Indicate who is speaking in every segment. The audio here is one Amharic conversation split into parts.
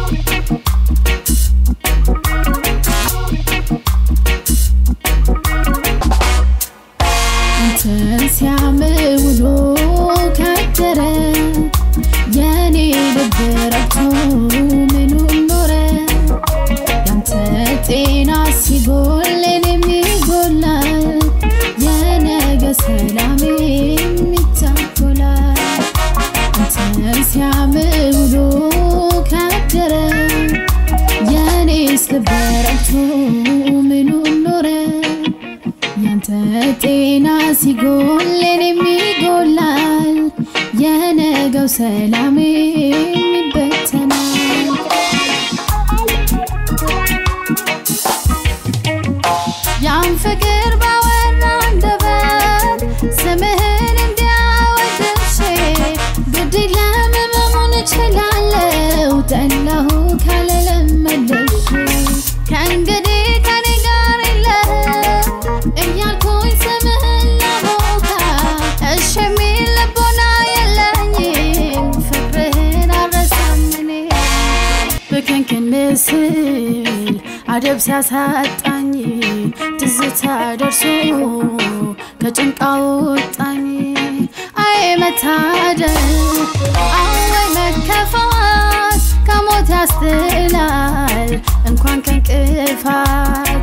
Speaker 1: አደብ ሲያሳጣኝ ትዝታ ደርሶ ከጭንቃው ወጣኝ አይ መታደል አይ መከፋት ከሞት ያስጥላል እንኳን ከንቅፋት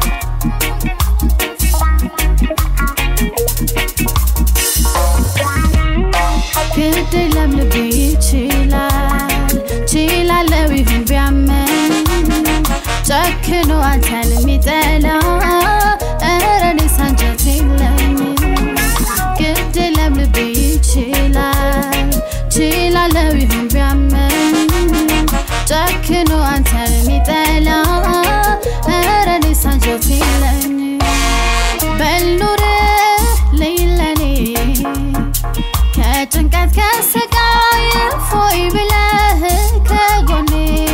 Speaker 1: ግድ ለምልቤ ይችላል ችላለው ይሁን ቢያመን ጨክኖ አንተን የሚጠላ እረኔ ሳንጀት የለኝ ግድ ለምልቤ ይችላል ችላለው ይሁን ቢያመን ጨክኖ አንተን የሚጠላ እረኔ ሳንጀት የለኝ በልኑር ለይለኔ ከጭንቀት ከስቃይ ፎይ ብለህ ከጎኔ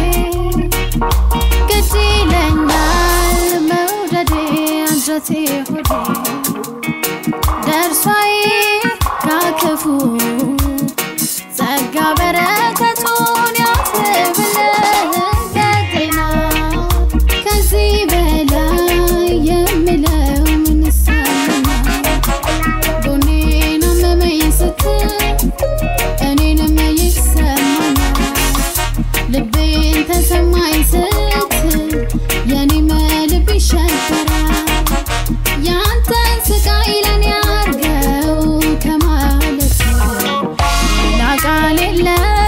Speaker 1: ግድለኛል መውደዴ አንጀቴ ሆዴ ደርሷይ ካከፉ ጸጋ በረከቱን ያስብልህ ከጤና ከዚህ በላይ የምለው ምን ይሳነኛል ጎኔን አመመኝ ስትል እኔንም ይሰማኛል ልቤን ተሰማኝ ስትል የኔም ልብ ይሸበራል ያንተን ስቃይ ለኔ አርገው ከማለት ሌላ ቃል የለም